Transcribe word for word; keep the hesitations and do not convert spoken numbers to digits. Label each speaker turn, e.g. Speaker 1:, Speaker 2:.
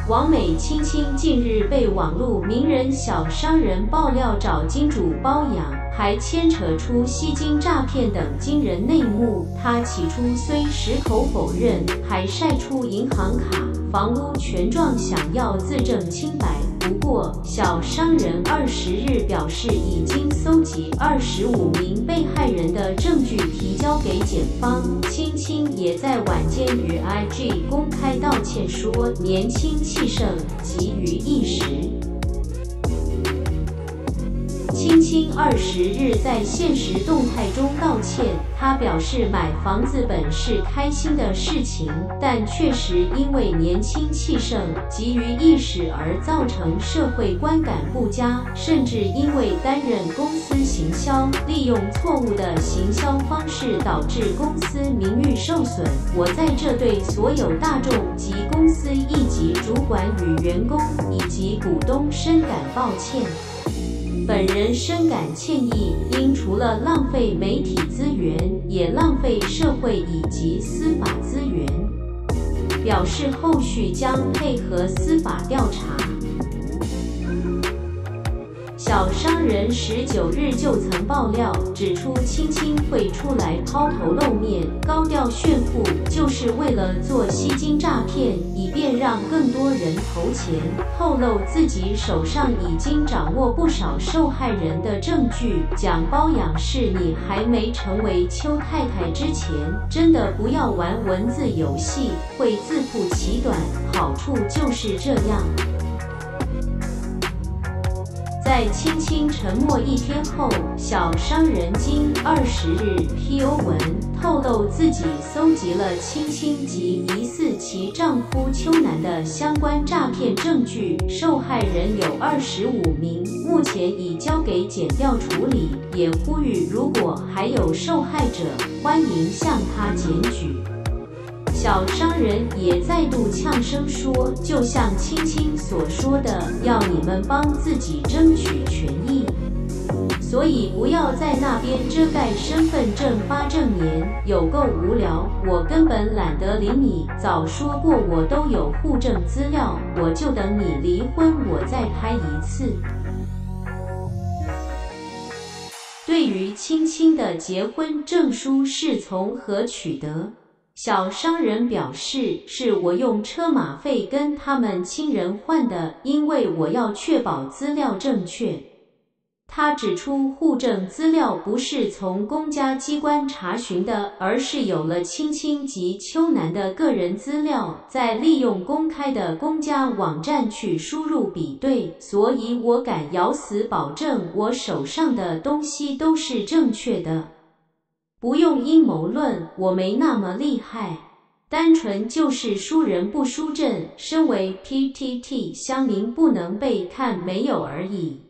Speaker 1: 网美青青近日被网络名人小商人爆料找金主包养，还牵扯出吸金诈骗等惊人内幕。他起初虽矢口否认，还晒出银行卡、房屋权状，想要自证清白。不过，小商人二十日表示，已经搜集二十五名被害人的证据提交给检方。青青也在晚间于 I G 公开道歉说：“年轻气盛，急于一时。”青青二十日在现实动态中道歉，他表示买房子本是开心的事情，但确实因为年轻气盛、急于一时而造成社会观感不佳，甚至因为担任公司行销，利用错误的行销方式导致公司名誉受损。我在这对所有大众及公司一级主管与员工以及股东深感抱歉。本人深感歉意，因除了浪费媒体资源，也浪费社会以及司法资源，表示后续将配合司法调查。小商人十九日就曾爆料，指出青青会出来抛头露面、高调炫富，就是为了做吸金诈骗，以便让更多人投钱。透露自己手上已经掌握不少受害人的证据，讲包养是你还没成为邱太太之前，真的不要玩文字游戏，会自曝其短，好处就是这样。在青青沉默一天后，小商人今二十日 P O 文透露自己搜集了青青及疑似其丈夫邱男的相关诈骗证据，受害人有二十五名，目前已交给检调处理，也呼吁如果还有受害者，欢迎向他检举。小商人也再度呛声说，就像青青所说的，要你们帮自己争取权益，所以不要在那边遮盖身份证发证年，有够无聊，我根本懒得理你，早说过我都有户政资料，我就等你离婚我再拍一次。对于青青的结婚证书是从何取得？小商人表示，是我用车马费跟他们亲人换的，因为我要确保资料正确。他指出，户政资料不是从公家机关查询的，而是有了青青及邱男的个人资料，再利用公开的公家网站去输入比对，所以我敢咬死保证我手上的东西都是正确的。不用阴谋论，我没那么厉害，单纯就是输人不输阵，身为 P T T 乡民不能被看没有而已。